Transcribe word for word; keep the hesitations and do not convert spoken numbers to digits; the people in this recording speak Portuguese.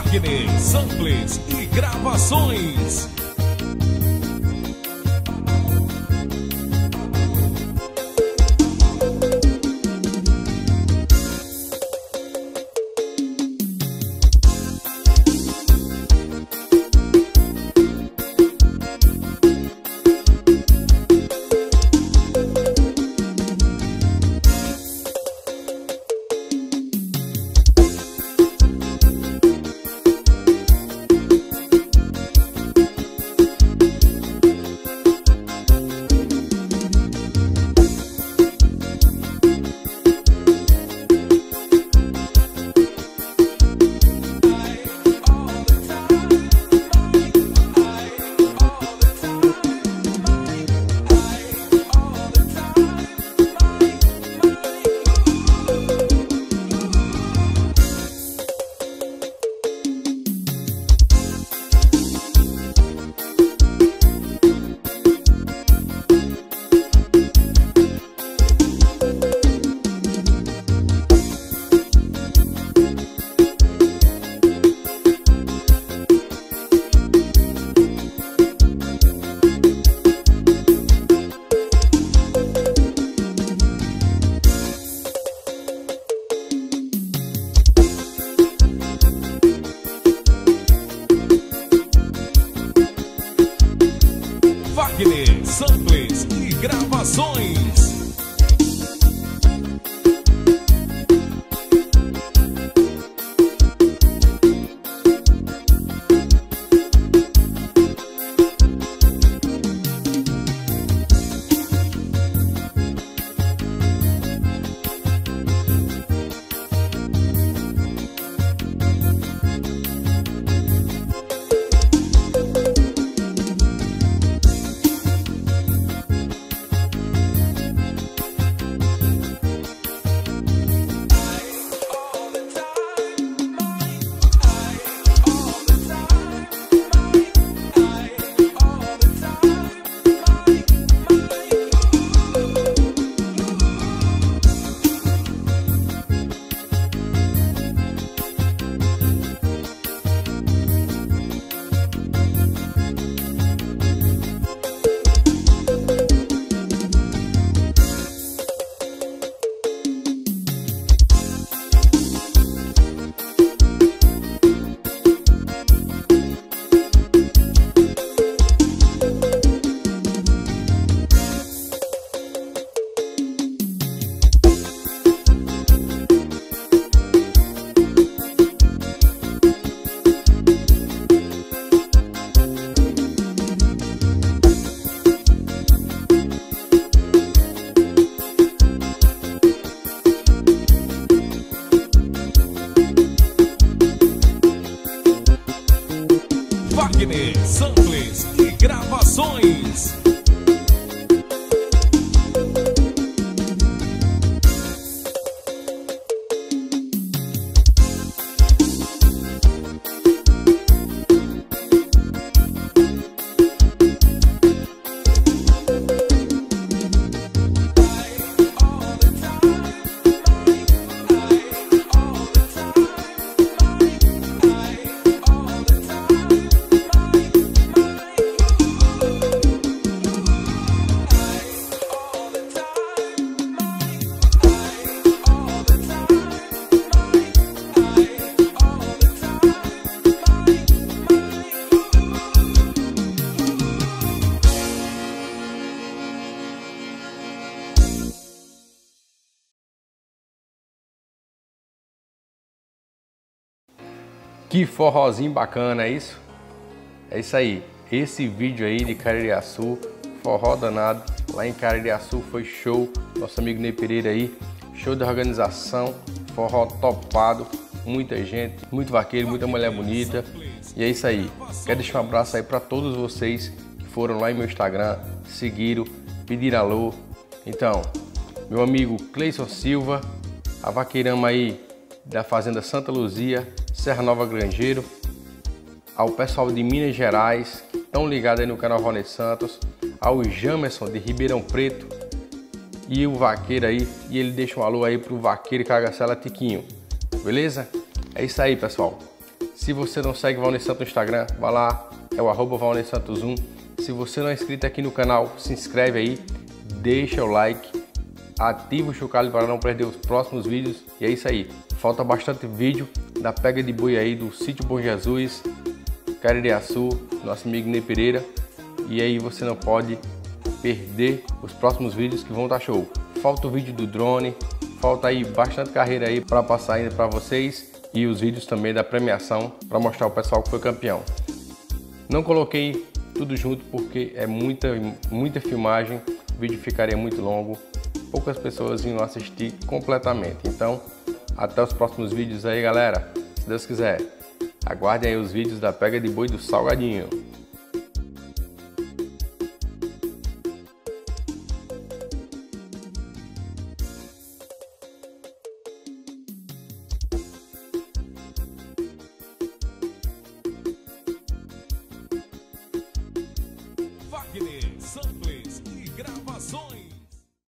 Wagner Samples e Gravações. Wagner Samples e Gravações. Wagner Samples e Gravações. Que forrozinho bacana, é isso? É isso aí. Esse vídeo aí de Caririaçu, forró danado, lá em Caririaçu foi show. Nosso amigo Ney Pereira aí, show de organização, forró topado, muita gente, muito vaqueiro, muita mulher bonita. E é isso aí. Quero deixar um abraço aí para todos vocês que foram lá em meu Instagram, seguiram, pediram alô. Então, meu amigo Cleison Silva, a vaqueirama aí da Fazenda Santa Luzia, Serra Nova Grangeiro, ao pessoal de Minas Gerais, que estão ligados aí no canal Rony Santos, ao Jamerson de Ribeirão Preto e o vaqueiro aí, e ele deixa um alô aí pro vaqueiro Cagacela Tiquinho, beleza? É isso aí, pessoal. Se você não segue Valnei Santos no Instagram, vá lá, é o arroba Valnei Santos um. Se você não é inscrito aqui no canal, se inscreve aí, deixa o like, ativa o chocalho para não perder os próximos vídeos. E é isso aí, falta bastante vídeo da pega de boi aí do sítio Bom Jesus, Caririaçu, nosso amigo Ney Pereira. E aí você não pode perder os próximos vídeos que vão estar show. Falta o vídeo do drone, falta aí bastante carreira aí para passar ainda para vocês. E os vídeos também da premiação para mostrar o pessoal que foi campeão. Não coloquei tudo junto porque é muita, muita filmagem, o vídeo ficaria muito longo, poucas pessoas iam assistir completamente. Então, até os próximos vídeos aí, galera. Se Deus quiser, aguardem aí os vídeos da pega de boi do Salgadinho. Wagner Samples e Gravações.